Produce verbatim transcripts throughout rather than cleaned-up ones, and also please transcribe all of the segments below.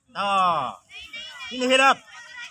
हाँ, inhale up,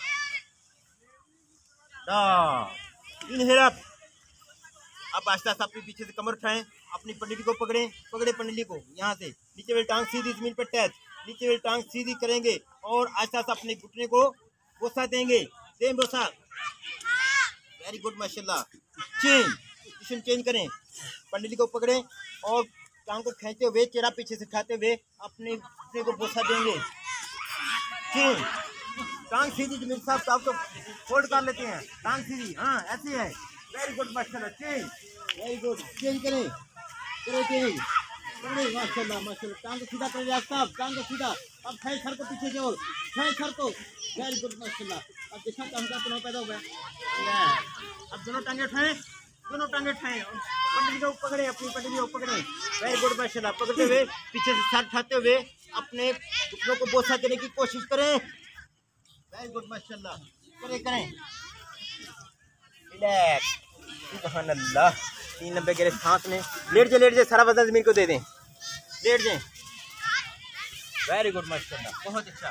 inhale up. अब आस्ता आस्ता अपने पीछे से कमर उठाएं, अपनी पंडली को पकड़ें, पकड़े पंडली को यहाँ से नीचे वाली टांग सीधी जमीन पर टच, नीचे वाली टांग सीधी करेंगे और आस्ता आस्ता अपने घुटने को बोसा देंगे, सेम बोसा। वेरी गुड माशाल्लाह। चेंज, पोजीशन चेंज करें, पंडली को पकड़ें और टांग को खींचते हुए चेहरा पीछे से उठाते हुए अपने घुटने को बोसा देंगे। चेंज, टांग सीधी जमीन साहब साहब तो फोल्ड कर लेते हैं, टांग सीधी, हाँ ऐसी है। वेरी गुड माशाल्लाह। चेंज, वेरी गुड, चेंज करें, करो चेंज, करें माशाल्लाह माशाल्लाह। टांग को सीधा करें साहब, टांग को सीधा। अब खाए सर को पीछे जोड़, खाए सर को। वेरी गुड माशाल्लाह। अब देखा टांग का तनाव पैदा हुआ है। अब दोनों टांगे उठाएं, दोनों टांगे उठाएं, पंडली को पकड़े, अपनी पंडली को पकड़े। वेरी गुड माशाल्लाह। पकड़ते हुए पीछे से सर उठाते हुए अपने घुटनों को बोसा देने की कोशिश करें। वेरी गुड माशाल्लाह। करें करें, रिलैक्स, सुभान अल्लाह। तीन नब्बे गिरे सांस में, लेट जाए लेट जाए, सारा वजन जमीन को दे दें, लेट जाए। वेरी गुड माशाल्लाह, बहुत अच्छा।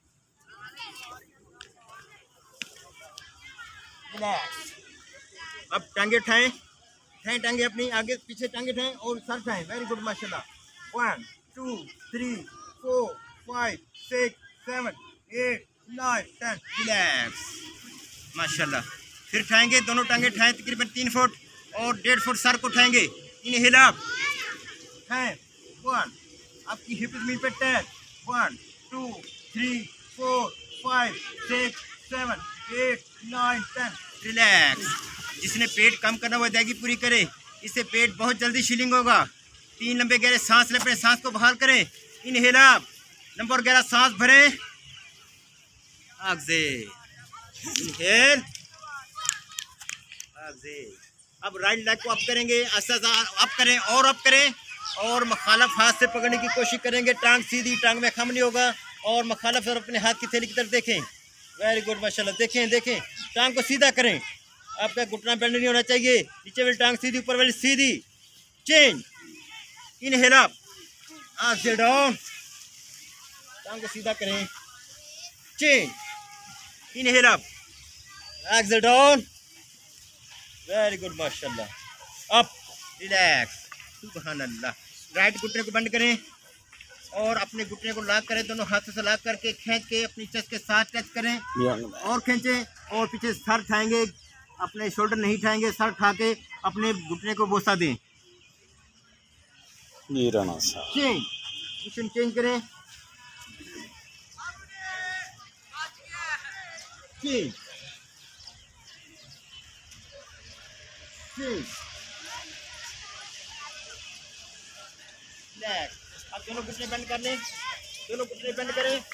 रिलैक्स। अब टांगे उठाएं, उठाएं टांगे अपनी आगे पीछे टांगे उठाएं और सर उठाएं। वेरी गुड माशाल्लाह। One two three four five six seven eight nine ten. Relax माशाल्लाह। फिर उठाएंगे, दोनों टांगे उठाएं तकरीबन तीन फुट और डेढ़ फुट सर को उठाएंगे। इनहेल अप, उठाएं, वन, आपकी हिप जमीन पे touch, one two three four five six seven eight nine ten. Relax. जिसने पेट कम करना वो अदायगी पूरी करे, इससे पेट बहुत जल्दी शीलिंग होगा। तीन लंबे गहरे सांस लें, अपने सांस को बहाल करें। इनहेल अप, लंबा और गहरा सांस भरें, एक्सहेल, इनहेल, एक्सहेल। अब राइट लेग को अप करेंगे, आस्ते आस्ते अप करें और अप करें और मुखालफ हाथ से पकड़ने की कोशिश करेंगे। टांग सीधी, टांग में खम नहीं होगा और मुखालफ तरफ अपने हाथ की थैली की तरफ देखें। वेरी गुड माशाल्लाह। देखें देखें, टांग को सीधा करें, आपका घुटना बेंड नहीं होना चाहिए। नीचे वाली टांग सीधी, ऊपर वाली सीधी। Change, inhale up, exhale down, टांग को सीधा करें। Change, inhale up, exhale down. Very good माशाल्लाह। अप, रिलैक्स, सुभान अल्लाह। राइट घुटने को बंद करें और अपने घुटने को लॉक करें, दोनों हाथों से लॉक करके खींच के अपनी चेस्ट के साथ टच करें और खींचें और पीछे सर उठाएंगे, अपने शोल्डर नहीं उठाएंगे, सर उठा के अपने घुटने को बोसा दें। चेंज, पोजीशन चेंज करें। चेंज, चेंज, अब दोनों घुटने बंद कर लें, दोनों घुटने बंद करें।